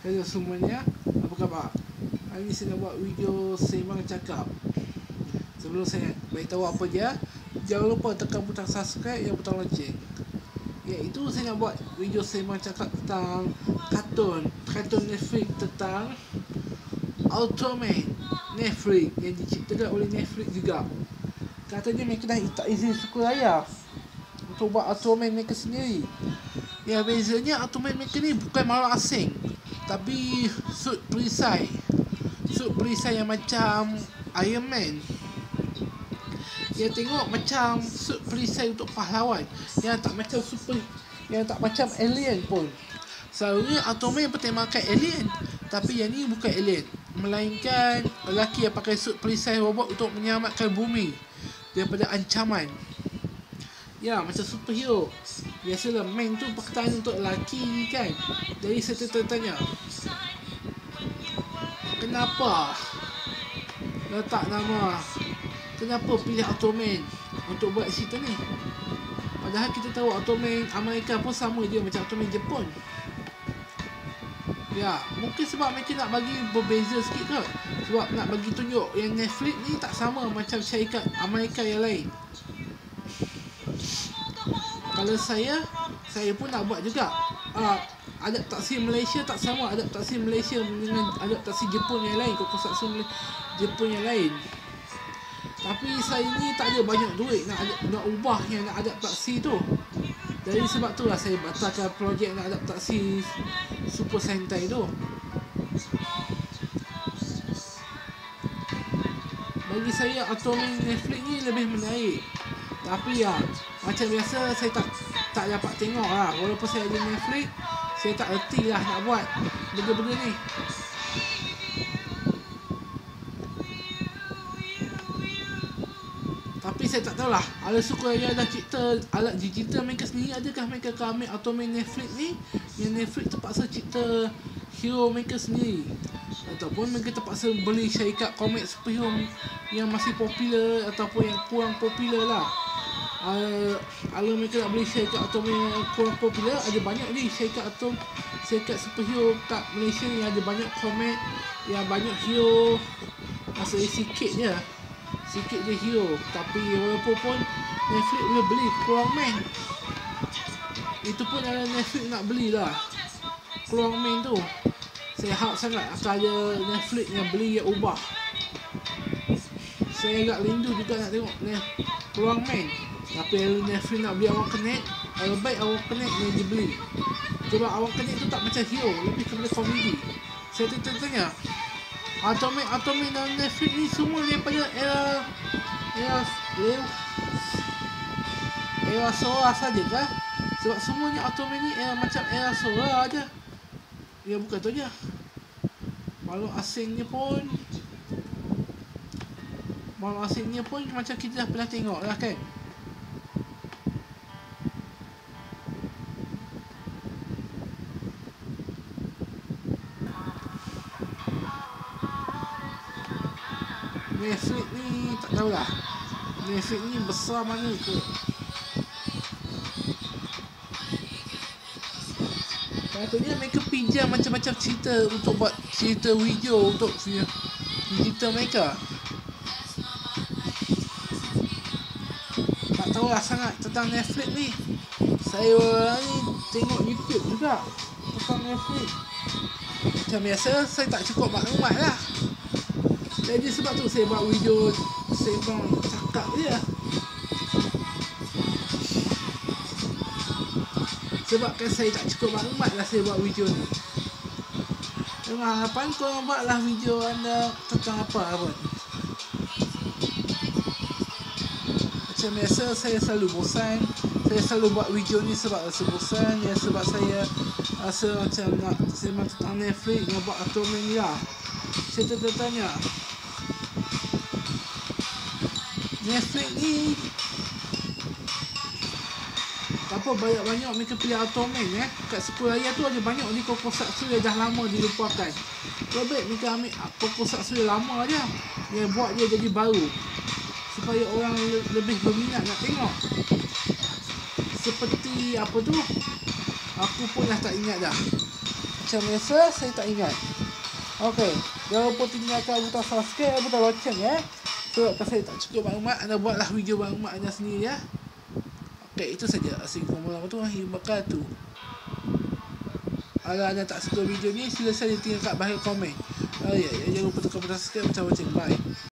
Hello semuanya, apa khabar? Hari ini saya nak buat video sembang cakap. Sebelum saya beritahu apa dia, jangan lupa tekan butang subscribe dan butang lonceng. Iaitu saya nak buat video sembang cakap tentang kartun Netflix tentang Ultraman Netflix yang diciptakan oleh Netflix juga. Katanya mereka dah tak izin sukaraya untuk buat Ultraman mereka sendiri. Ya, bezanya Ultraman mereka ni bukan makhluk asing, tapi suit perisai yang macam Iron Man. Dia tengok macam suit perisai untuk pahlawan, yang tak macam alien pun. Selalunya Ultraman bertemakan alien, tapi yang ni bukan alien, melainkan lelaki yang pakai suit perisai robot untuk menyelamatkan bumi daripada ancaman. Ya, macam superhero. Biasalah man tu perkataan untuk lelaki kan. Jadi saya tertanya, kenapa letak nama, kenapa pilih Ultraman untuk buat cerita ni? Padahal kita tahu Ultraman Amerika pun sama dia macam Ultraman Jepun. Ya, mungkin sebab mereka nak bagi berbeza sikit kot. Sebab nak bagi tunjuk yang Netflix ni tak sama macam syarikat Amerika yang lain. Kalau saya pun nak buat juga. Adaptasi Malaysia tak sama adaptasi Malaysia dengan adaptasi Jepun yang lain, kokusatsu Jepun yang lain. Tapi saya ni tak ada banyak duit nak ubah yang nak adaptasi tu. Jadi sebab tu lah saya batalkan projek nak adaptasi Super Sentai tu. Bagi saya Ultraman Netflix ni lebih menarik. Tapi ya, macam biasa saya tak dapat tengok lah. Walaupun saya ada Netflix, saya tak erti lah nak buat benda-benda ni. Tapi saya tak tahulah, ala sukaraya dah cipta alat digital mereka sendiri, adakah mereka akan ambil Ultraman Netflix ni, yang Netflix terpaksa cipta hero mereka sendiri, ataupun mereka terpaksa beli syarikat komik superhero yang masih popular ataupun yang kurang popular lah. Kalau mereka nak beli syarikat Ultraman yang kurang popular, ada banyak ni syarikat superhero kat Malaysia yang ada banyak komik, yang banyak hero, maksudnya sikit je hero. Tapi walaupun pun Netflix boleh beli Keluang Man, itu pun ada Netflix nak belilah Keluang Man tu. Saya harap sangat akan ada Netflix yang beli, yang ubah. Saya agak rindu juga nak tengok Keluang Man. Tapi kalau Netflix nak beli Awang Connect, kalau baik Awang Connect yang dibeli. Sebab Awang Connect tu tak macam hero, lebih kepada komedi. Saya tanya, Ultraman dalam Netflix ni semua daripada era Sora saja kah? Sebab semuanya Ultraman ni macam era Sora aja. Ya, bukan tu je. Makhluk asingnya pun macam kita dah pernah tengok lah kan. Netflix ni tak tahulah, Netflix ni besar mana ke. Katanya mereka pinjam macam-macam cerita untuk buat cerita video untuk digital mereka. Tak tahulah sangat tentang Netflix ni. Saya ni tengok YouTube juga tentang Netflix. Macam biasa saya tak cukup maklumat lah. Jadi sebab tu saya buat video sembang cakap je. Sebab kan saya tak cukup maklumat lah saya buat video ni. Dengan harapan korang buatlah video anda tentang apa pun. Macam biasa saya selalu bosan. Saya selalu buat video ni sebab rasa bosan. Ya, sebab saya rasa macam nak sembang tentang Netflix, nak buat Ultraman ni lah. Saya tertanya, Netflix ni apa banyak mereka pilih Ultraman kat Sukuraya tu ada banyak ni kokusatsu yang dah lama dilupakan. Lebih mereka ambil kokusatsu yang lama aja, yang buat dia jadi baru supaya orang lebih berminat nak tengok. Seperti apa tu, aku pun dah tak ingat dah. macam biasa, saya tak ingat. Okey, jangan lupa tinggalkan butang subscribe, butang lonceng ya. Sebab kalau saya tak cukup maklumat, anda buatlah video maklumat anda sendiri ya. Okey, itu saja. Assalamualaikum warahmatullahi wabarakatuh. Kalau anda tak suka video ni, sila saja tinggalkan bahagian komen. Ya, jangan lupa tekan butang subscribe, butang lonceng. Bye.